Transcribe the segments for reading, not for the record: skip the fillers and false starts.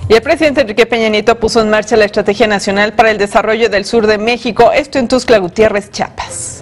Y el presidente Enrique Peña Nieto puso en marcha la Estrategia Nacional para el Desarrollo del Sur de México, esto en Tuxtla Gutiérrez, Chiapas.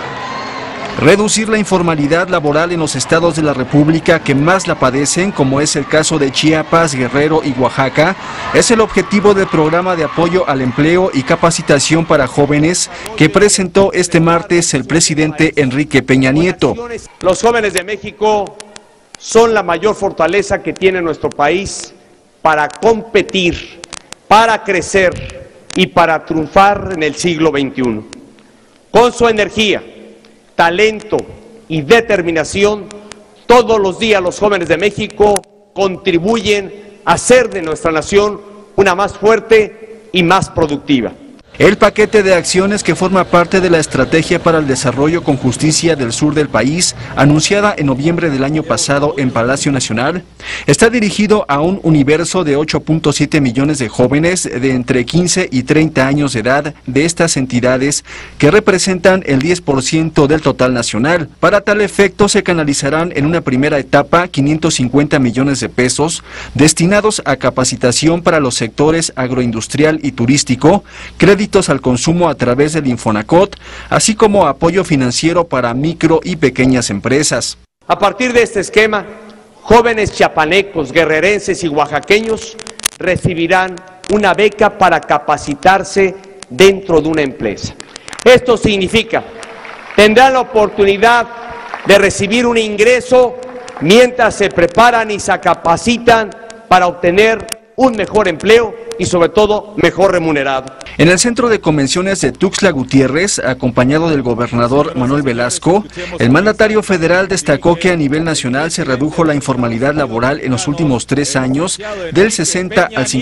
Reducir la informalidad laboral en los estados de la República que más la padecen, como es el caso de Chiapas, Guerrero y Oaxaca, es el objetivo del programa de apoyo al empleo y capacitación para jóvenes que presentó este martes el presidente Enrique Peña Nieto. Los jóvenes de México son la mayor fortaleza que tiene nuestro país para competir, para crecer y para triunfar en el siglo XXI. Con su energía, talento y determinación, todos los días los jóvenes de México contribuyen a hacer de nuestra nación una más fuerte y más productiva. El paquete de acciones que forma parte de la Estrategia para el Desarrollo con Justicia del Sur del país, anunciada en noviembre del año pasado en Palacio Nacional, está dirigido a un universo de 8.7 millones de jóvenes de entre 15 y 30 años de edad de estas entidades, que representan el 10% del total nacional. Para tal efecto se canalizarán en una primera etapa 550 millones de pesos destinados a capacitación para los sectores agroindustrial y turístico, créditos al consumo a través del Infonacot, así como apoyo financiero para micro y pequeñas empresas. A partir de este esquema, jóvenes chiapanecos, guerrerenses y oaxaqueños recibirán una beca para capacitarse dentro de una empresa. Esto significa, tendrán la oportunidad de recibir un ingreso mientras se preparan y se capacitan para obtener un mejor empleo y sobre todo mejor remunerado. En el Centro de Convenciones de Tuxtla Gutiérrez, acompañado del gobernador Manuel Velasco, el mandatario federal destacó que a nivel nacional se redujo la informalidad laboral en los últimos 3 años del 60 al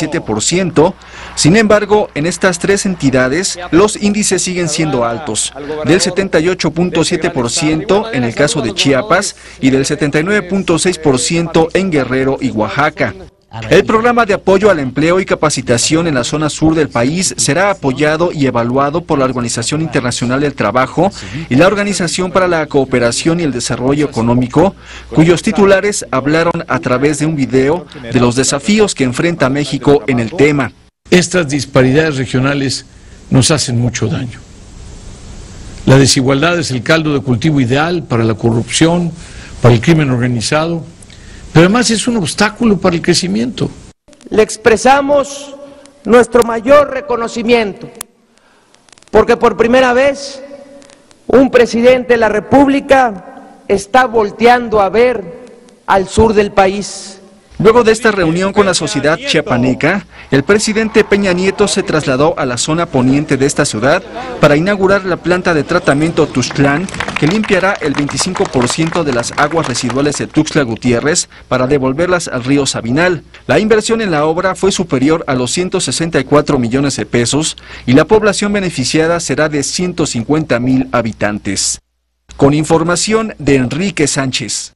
57%. Sin embargo, en estas 3 entidades, los índices siguen siendo altos, del 78.7% en el caso de Chiapas y del 79.6% en Guerrero y Oaxaca. El programa de apoyo al empleo y capacitación en la zona sur del país será apoyado y evaluado por la Organización Internacional del Trabajo y la Organización para la Cooperación y el Desarrollo Económico, cuyos titulares hablaron a través de un video de los desafíos que enfrenta México en el tema. Estas disparidades regionales nos hacen mucho daño. La desigualdad es el caldo de cultivo ideal para la corrupción, para el crimen organizado, pero además es un obstáculo para el crecimiento. Le expresamos nuestro mayor reconocimiento, porque por primera vez un presidente de la República está volteando a ver al sur del país. Luego de esta reunión con la sociedad chiapaneca, el presidente Peña Nieto se trasladó a la zona poniente de esta ciudad para inaugurar la planta de tratamiento Tuxtlán, que limpiará el 25% de las aguas residuales de Tuxtla Gutiérrez para devolverlas al río Sabinal. La inversión en la obra fue superior a los 164 millones de pesos y la población beneficiada será de 150,000 habitantes. Con información de Enrique Sánchez.